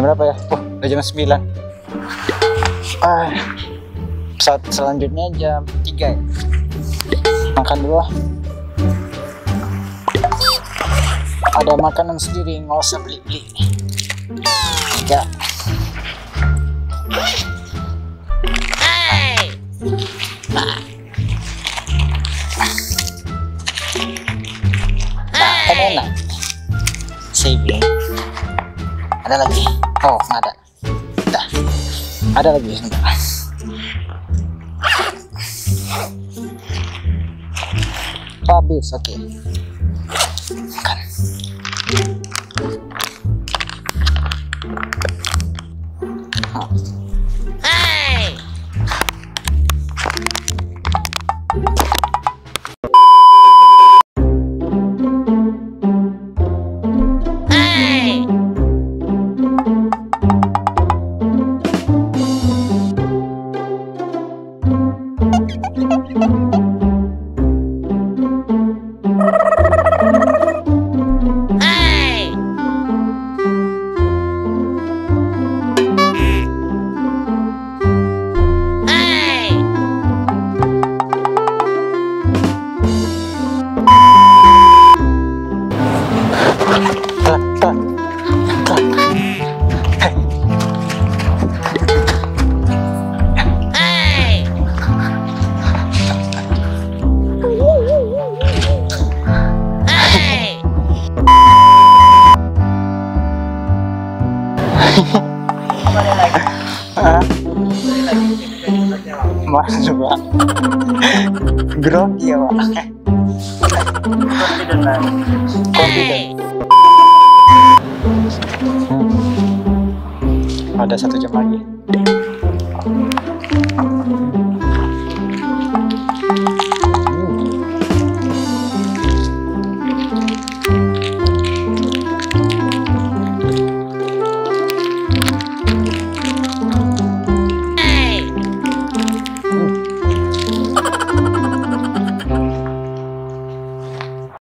berapa ya? Oh, udah jam 9. Saat selanjutnya jam 3 ya. Makan dulu lah. Ada makanan sendiri, nggak usah beli-beli. Ya. Kan enak. Saving. Ada lagi? Oh, nggak ada. Dah. Ada lagi sebentar. Habis, oke. Makan. Mas coba grogi ya Pak. Ada 1 jam lagi.